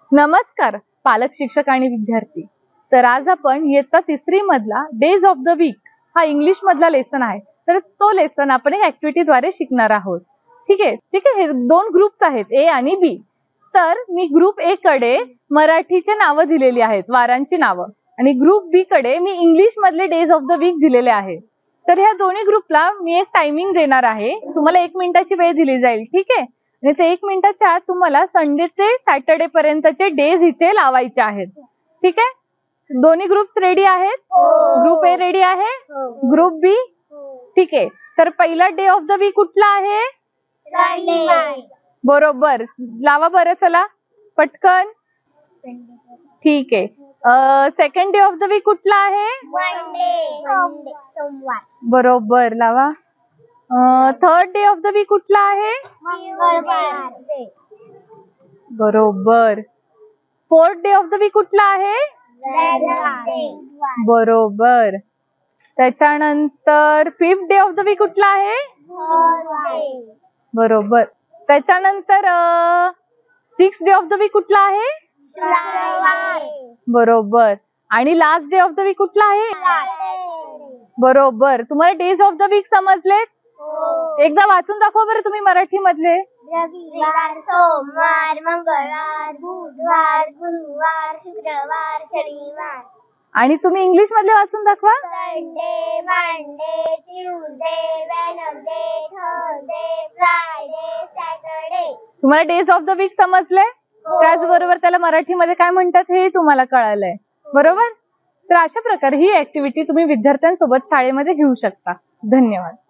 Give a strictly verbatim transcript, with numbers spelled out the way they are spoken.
नमस्कार पालक, शिक्षक आणि विद्यार्थी. तर आज आपण इयत्ता तिसरी मधला डेज ऑफ द वीक हा इंग्लिश मधला लेसन आहे. तर तो लेसन आपण एक ऍक्टिव्हिटी द्वारे शिकणार आहोत. ठीक आहे ठीक आहे हे दोन ग्रुप्स आहेत, ए आणि बी. तर मी ग्रुप ए कडे मराठीचे नावं दिलेली आहेत, वारांची नावं, आणि ग्रुप बी कडे मी इंग्लिश मधले डेज ऑफ द वीक दिलेले आहे. तर ह्या दोन्ही ग्रुपला मी एक टायमिंग देणार आहे. तुम्हाला एक मिनिटाची वेळ दिली जाईल. ठीक आहे. आणि ते एक मिनिटाच्या आत तुम्हाला संडे ते सॅटर्डे पर्यंतचे डेज इथे लावायचे आहेत. ठीक आहे. दोन्ही ग्रुप्स रेडी आहेत? ग्रुप ए रेडी आहे? Group B? ठीक आहे. तर पहिला डे ऑफ द वीक कुठला आहे? बरोबर, लावा बरं, चला पटकन. ठीक आहे. Second day of the week कुठला आहे? बरोबर, लावा. Third day of the week कुठला आहे? बरोबर. Fourth day of the week कुठला आहे? बरोबर. त्याच्यानंतर fifth day of the week कुठला आहे? बरोबर. त्याच्यानंतर six day of the week कुठला आहे? बरोबर. आणि last day of the week कुठला आहे? बरोबर. तुम्हाला डेज ऑफ द वीक समजले? एकदा वाचून दाखवा बरं तुम्ही मराठी मधले. रविवार, सोमवार, मंगळवार, बुधवार, गुरुवार, शुक्रवार, शनिवार. आणि तुम्ही इंग्लिश मधले वाचून दाखवा. Sunday, Monday, Tuesday, Wednesday, Thursday, Friday, Saturday. तुम्हाला डेज ऑफ द वीक समजले? त्याचबरोबर त्याला मराठीमध्ये काय म्हणतात हे तुम्हाला कळालंय. बरोबर. तर अशा प्रकारे ही ऍक्टिव्हिटी तुम्ही विद्यार्थ्यांसोबत शाळेमध्ये घेऊ शकता. धन्यवाद.